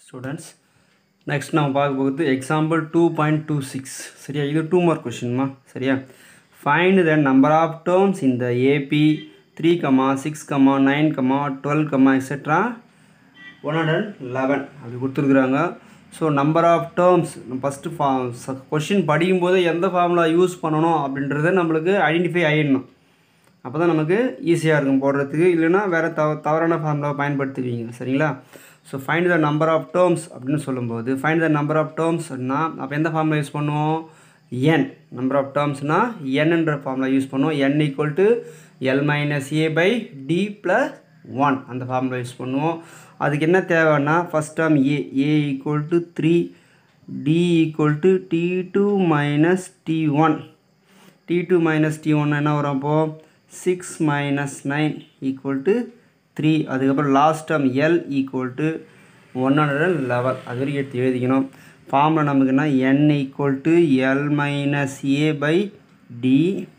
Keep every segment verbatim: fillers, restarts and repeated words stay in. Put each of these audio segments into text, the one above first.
students. Next now பார்க்க போகுது example two point two six. சரியா, இது two more question மா. சரியா, find the number of terms in the A P three, six, nine, twelve, et cetera one hundred eleven அப்படி கொடுத்துருக்குறாங்க. So number of terms first ஃபா question படிக்கும்போது எந்த formula use பண்ணணும் அப்படின்றத நம்மளுக்கு ஐடென்டிஃபை ஆகிடணும். அப்போ தான் நமக்கு ஈஸியாக இருக்கும் போடுறதுக்கு, இல்லைனா வேறு தவ தவறான ஃபார்முலாவை பயன்படுத்துவீங்க. சரிங்களா? So find the number of terms அப்படின்னு சொல்லும்போது ஃபைண்ட் த நம்பர் ஆஃப் டேர்ம்ஸ்னால் அப்போ எந்த ஃபார்முலா யூஸ் பண்ணுவோம்? என். நம்பர் ஆஃப் டேர்ம்ஸ்னால் என்னன்ற ஃபார்முலா யூஸ் பண்ணுவோம். N equal to L minus A by D plus one அந்த ஃபார்முலா யூஸ் பண்ணுவோம். அதுக்கு என்ன தேவைன்னா first term A A equal to three, D equal to D two minus D one, D two minus D one என்ன வரும்? அப்போது six minus nine equal to three. அதுக்கப்புறம் last term L equal to one hundred and eleven. அது வரைக்கும் எடுத்து எழுதிக்கணும். Formula நமக்குன்னா N equal to L minus A by D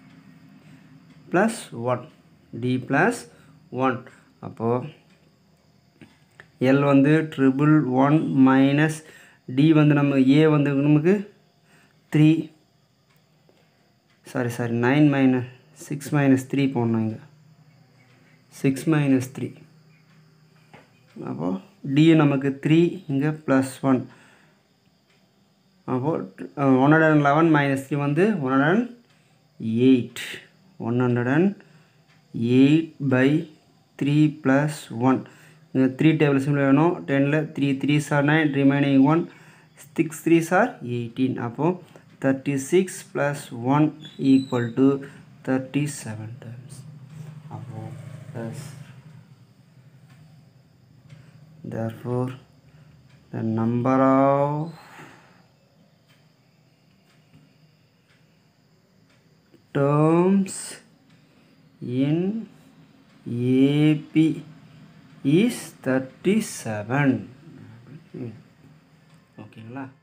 plus one, D plus one. அப்போது எல் வந்து ட்ரிபிள் ஒன் மைனஸ் டி வந்து நம்ம ஏ வந்து நமக்கு three, sorry sorry nine minus six minus three போடணும் இங்கே, சிக்ஸ் மைனஸ் த்ரீ. அப்போது டி நமக்கு த்ரீ, இங்கே ப்ளஸ் ஒன். அப்போது one hundred and eleven minus three வந்து one hundred and eight, one hundred and eight by three plus one. இங்கே three table simple வேணும். டெனில் three threes sir nine, remaining one, six threes are eighteen. அப்போது thirty six plus one equal to thirty seven times. அப்போது plus therefore the number of terms in A P is thirty-seven. ஓகேங்களா?